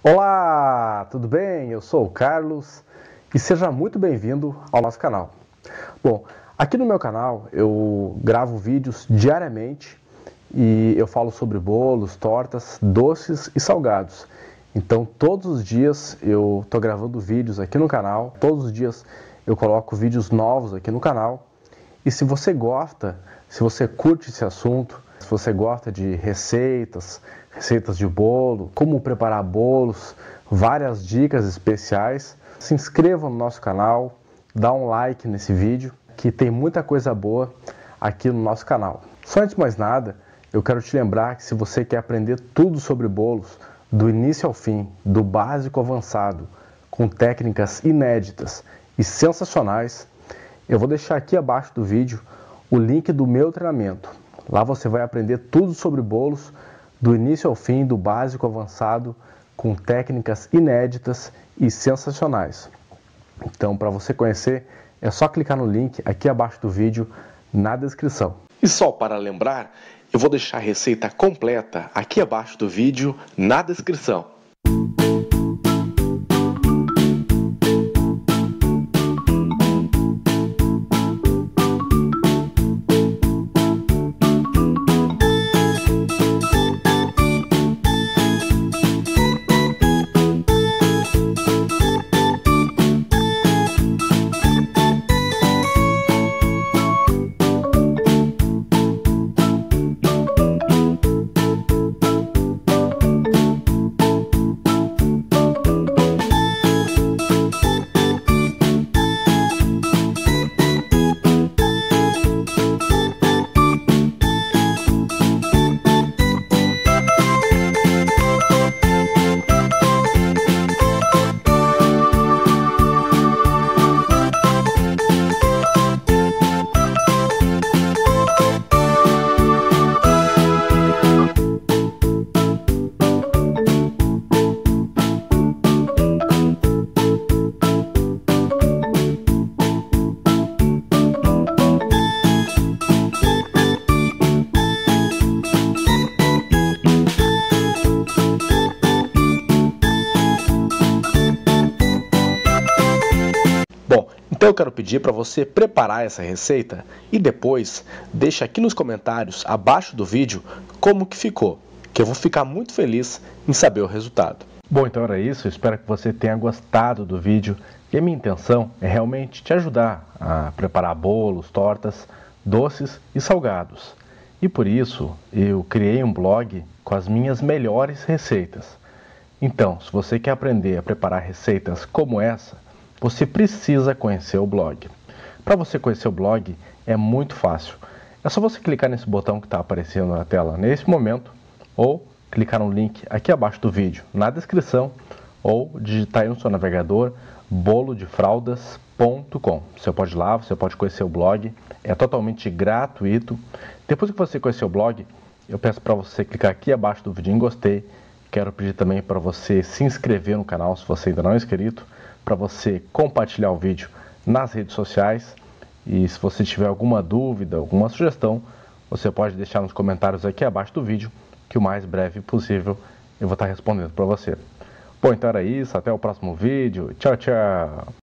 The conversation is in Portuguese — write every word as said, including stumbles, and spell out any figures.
Olá, tudo bem? Eu sou o Carlos e seja muito bem-vindo ao nosso canal. Bom, aqui no meu canal eu gravo vídeos diariamente e eu falo sobre bolos, tortas, doces e salgados. Então todos os dias eu estou gravando vídeos aqui no canal, todos os dias eu coloco vídeos novos aqui no canal. E se você gosta, se você curte esse assunto, se você gosta de receitas, receitas de bolo, como preparar bolos, várias dicas especiais, se inscreva no nosso canal, dá um like nesse vídeo, que tem muita coisa boa aqui no nosso canal. Só antes de mais nada, eu quero te lembrar que se você quer aprender tudo sobre bolos, do início ao fim, do básico ao avançado, com técnicas inéditas e sensacionais, eu vou deixar aqui abaixo do vídeo o link do meu treinamento. Lá você vai aprender tudo sobre bolos, do início ao fim, do básico ao avançado, com técnicas inéditas e sensacionais. Então, para você conhecer, é só clicar no link aqui abaixo do vídeo, na descrição. E só para lembrar, eu vou deixar a receita completa aqui abaixo do vídeo, na descrição. Bom, então eu quero pedir para você preparar essa receita e depois deixa aqui nos comentários abaixo do vídeo como que ficou, que eu vou ficar muito feliz em saber o resultado. Bom, então era isso, eu espero que você tenha gostado do vídeo e a minha intenção é realmente te ajudar a preparar bolos, tortas, doces e salgados. E por isso eu criei um blog com as minhas melhores receitas. Então, se você quer aprender a preparar receitas como essa, você precisa conhecer o blog. Para você conhecer o blog é muito fácil. É só você clicar nesse botão que está aparecendo na tela nesse momento, ou clicar no link aqui abaixo do vídeo na descrição, ou digitar aí no seu navegador bolo de fraldas ponto com. Você pode ir lá, você pode conhecer o blog, é totalmente gratuito. Depois que você conhecer o blog, eu peço para você clicar aqui abaixo do vídeo em gostei. Quero pedir também para você se inscrever no canal se você ainda não é inscrito, para você compartilhar o vídeo nas redes sociais e se você tiver alguma dúvida, alguma sugestão, você pode deixar nos comentários aqui abaixo do vídeo, que o mais breve possível eu vou estar respondendo para você. Bom, então era isso, até o próximo vídeo, tchau, tchau!